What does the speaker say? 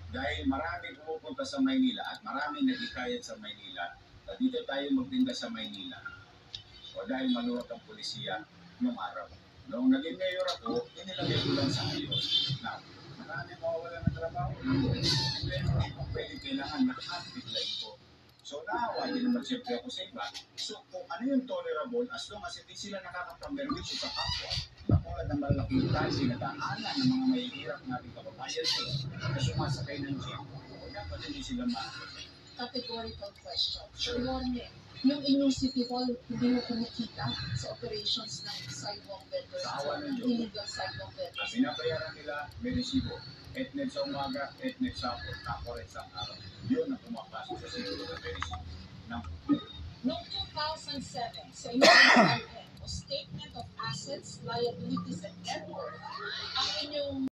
Dahil marami pumupunta sa Maynila at marami nagikayat sa Maynila, na dito tayo magtinda sa Maynila. O dahil maluwag ang polisiya nung araw. Noong naging mayor ako, inilagay ko lang sa ayos. Na, marami mawawala ng trabaho. Pero hindi ko pwede kailangan lahat biglayin ko. So naawa din naman siyempre ako sa iba. So kung ano yung tolerable, as long as hindi sila nakakaperwisyo sa kapwa, katulad ng malaking taxi na daanan ng mga mahihirap nating kababayan na sumasakay ng jeep, dapat hindi sila categorical question. Sure, warning. Yung inyong City Hall, hindi mo kumikita sa operations ng sidewalk vendors, illegal sidewalk vendors. Binabayaran nila, may resibo. Etnet sa umaga, etnet sa hapon, kaporet sa araw. Yun ang pumapasok sa siguro na may resibo. Noong 2007, sa inyong o Statement of Assets, Liabilities, and Net Worth, ang inyong